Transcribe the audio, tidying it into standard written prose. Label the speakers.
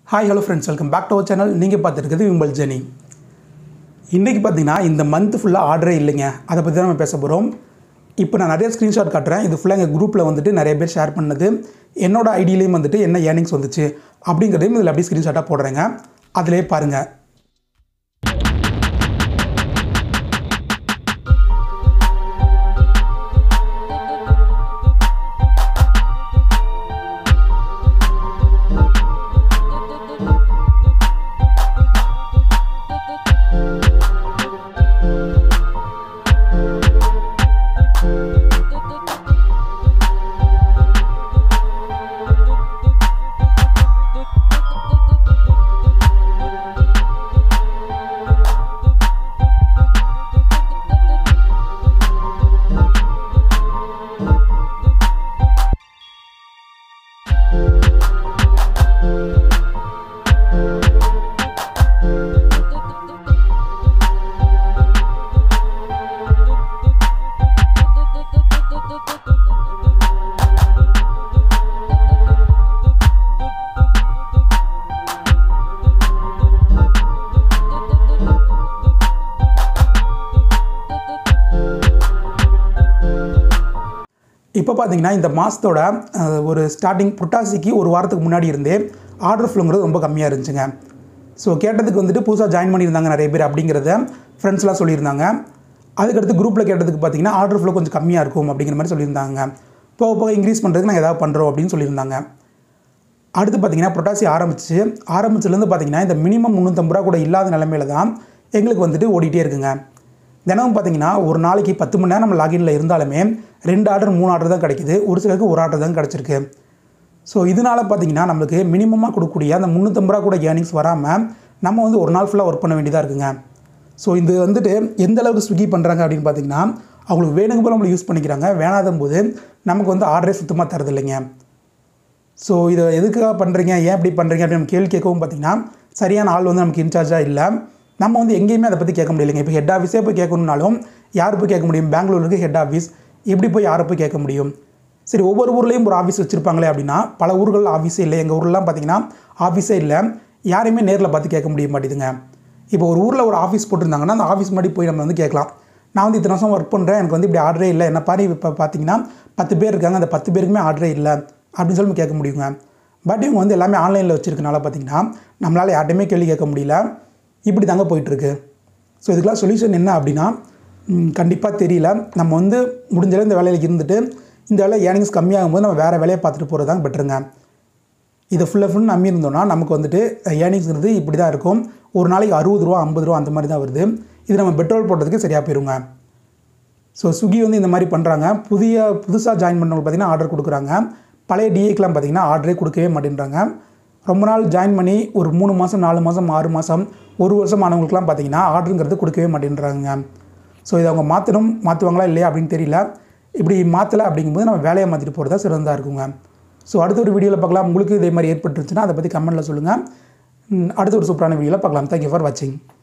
Speaker 1: Hi, hello friends, welcome back to our channel. நீங்கள் பார்த்துருக்கிறது Vimals Journey. இன்றைக்கி பார்த்தீங்கன்னா இந்த மந்த் ஃபுல்லாக ஆர்டரே இல்லைங்க, அதை பற்றி தான் நம்ம பேச போகிறோம். இப்போ நான் நிறைய ஸ்க்ரீன்ஷாட் காட்டுறேன். இது ஃபுல்லாக எங்கள் குரூப்பில் வந்துட்டு நிறைய பேர் ஷேர் பண்ணது, என்னோட ஐடியிலையும் வந்துட்டு என்ன ஏர்னிங்ஸ் வந்துச்சு அப்படிங்கிறதையும் இதில் அப்படியே ஸ்க்ரீன்ஷாட்டாக போடுறேங்க. அதிலே பாருங்கள். இப்போ பார்த்தீங்கன்னா இந்த மாதத்தோட ஒரு ஸ்டார்டிங் புட்டாசிக்கு ஒரு வாரத்துக்கு முன்னாடி இருந்தே ஆர்டர் ஃப்ளோங்கிறது ரொம்ப கம்மியாக இருந்துச்சுங்க. ஸோ கேட்டதுக்கு வந்துட்டு புதுசாக ஜாயின் பண்ணியிருந்தாங்க நிறைய பேர் அப்படிங்கிறத ஃப்ரெண்ட்ஸ்லாம் சொல்லியிருந்தாங்க. அதுக்கடுத்து குரூப்பில் கேட்டதுக்கு பார்த்தீங்கன்னா ஆர்டர் ஃப்ளோ கொஞ்சம் கம்மியாக இருக்கும் அப்படிங்கிற மாதிரி சொல்லியிருந்தாங்க. போக போக இன்க்ரீஸ் பண்ணுறதுக்கு நாங்கள் ஏதாவது பண்ணுறோம் அப்படின்னு சொல்லியிருந்தாங்க. அடுத்து பார்த்தீங்கன்னா புட்டாசி ஆரம்பிச்சிலேருந்து பார்த்தீங்கன்னா இந்த மினிமம் 350 ரூபா கூட இல்லாத நிலமையில தான் எங்களுக்கு வந்துட்டு ஓடிட்டே இருக்குங்க. தினமும் பார்த்தீங்கன்னா ஒரு நாளைக்கு 10 மணி நேரம் நம்ம லாகின்ல இருந்தாலுமே 2 ஆர்டர் 3 ஆர்டர் தான் கிடைக்குது, ஒரு சிலருக்கு ஒரு ஆர்டர் தான் கிடச்சிருக்கு. ஸோ இதனால் பார்த்தீங்கன்னா நம்மளுக்கு மினிமமாக கொடுக்கக்கூடிய அந்த 350 ரூபா கூட ஏர்னிங்ஸ் வராமல் நம்ம வந்து ஒரு நாள் ஃபுல்லாக ஒர்க் பண்ண வேண்டியதாக இருக்குங்க. ஸோ இது வந்துட்டு எந்த அளவுக்கு ஸ்விக்கி பண்ணுறாங்க அப்படின்னு பார்த்தீங்கன்னா அவங்களுக்கு வேணுங்க போல் நம்மளை யூஸ் பண்ணிக்கிறாங்க, வேணாத போது நமக்கு வந்து ஆர்டரே சுத்தமாக தரது இல்லைங்க. ஸோ இதை எதுக்காக பண்ணுறீங்க, ஏன் இப்படி பண்ணுறீங்க அப்படின்னு நம்ம கேள்வி கேட்கவும் பார்த்தீங்கன்னா சரியான ஆள் வந்து நமக்கு இன்சார்ஜாக இல்லை. நம்ம வந்து எங்கேயுமே அதை பற்றி கேட்க முடியலைங்க. இப்போ ஹெட் ஆஃபீஸே போய் கேட்கணுன்னாலும் யார் போய் கேட்க முடியும்? பெங்களூருக்கு ஹெட் ஆஃபீஸ், எப்படி போய் யாரை போய் கேட்க முடியும்? சரி, ஒவ்வொரு ஊர்லேயும் ஒரு ஆஃபீஸ் வச்சுருப்பாங்களே அப்படின்னா பல ஊர்களில் ஆஃபீஸே இல்லை. எங்கள் ஊர்லாம் பார்த்திங்கன்னா ஆஃபீஸே இல்லை, யாரையுமே நேரில் பார்த்து கேட்க முடிய மாட்டேதுங்க. இப்போ ஒரு ஊரில் ஒரு ஆஃபீஸ் போட்டிருந்தாங்கன்னா அந்த ஆஃபீஸ் மாதிரி போய் நம்ம வந்து கேட்கலாம். நான் வந்து இத்தனை வருஷம் ஒர்க் பண்ணுறேன், எனக்கு வந்து இப்படி ஆர்டரே இல்லை, என்ன பாரு இப்போ பார்த்தீங்கன்னா 10 பேர் இருக்காங்க, அந்த 10 பேருக்குமே ஆர்டரே இல்லை அப்படின்னு சொல்லி கேட்க முடியுங்க. பட் இவங்க வந்து எல்லாமே ஆன்லைனில் வச்சுருக்கனால பார்த்திங்கன்னா நம்மளால் யார்ட்டையுமே கேள்வி கேட்க முடியல, இப்படி தாங்க போயிட்டுருக்கு. ஸோ இதுக்கெலாம் சொல்யூஷன் என்ன அப்படின்னா கண்டிப்பாக தெரியல. நம்ம வந்து முடிஞ்சளவு இந்த வேலையில் இருந்துட்டு இந்த வேலை ஏர்னிங்ஸ் கம்மியாகும் போது நம்ம வேறு வேலையை பார்த்துட்டு போகிறது தான் பெட்டருங்க. இதை ஃபுல்லாக நம்பி இருந்தோம்னா நமக்கு வந்துட்டு ஏர்னிங்ஸ்ங்கிறது இப்படி தான் இருக்கும். ஒரு நாளைக்கு 60 ரூபா 50 ரூபா அந்த மாதிரி தான் வருது. இது நம்ம பெட்ரோல் போடுறதுக்கு சரியாக போயிருங்க. ஸோ ஸ்விக்கி வந்து இந்த மாதிரி பண்ணுறாங்க. புதுசாக ஜாயின் பண்ணவங்க பார்த்திங்கன்னா ஆர்டர் கொடுக்குறாங்க. பழைய டிஏக்கெலாம் பார்த்திங்கன்னா ஆர்டரே கொடுக்கவே மாட்டேன்றாங்க. ரொம்ப நாள் ஜாயின் பண்ணி ஒரு 3 மாதம் 4 மாதம் 6 மாதம் 1 வருஷம் ஆனவங்களுக்குலாம் பார்த்திங்கன்னா ஆர்டருங்கிறது கொடுக்கவே மாட்டேன்றாங்க. ஸோ இதை அவங்க மாற்றுவாங்களா இல்லையா அப்படின்னு தெரியல. இப்படி மாற்றலை அப்படிங்கும்போது நம்ம வேலையை மாற்றிட்டு போகிறதா சிறந்ததாக இருக்குங்க. ஸோ அடுத்த ஒரு வீடியோவில் பார்க்கலாம். உங்களுக்கு இதே மாதிரி ஏற்பட்டுருச்சுன்னா அதை பற்றி கமெண்ட்டில் சொல்லுங்கள். அடுத்த ஒரு சூப்பரான வீடியோவில் பார்க்கலாம். தேங்க்யூ ஃபார் வாட்சிங்.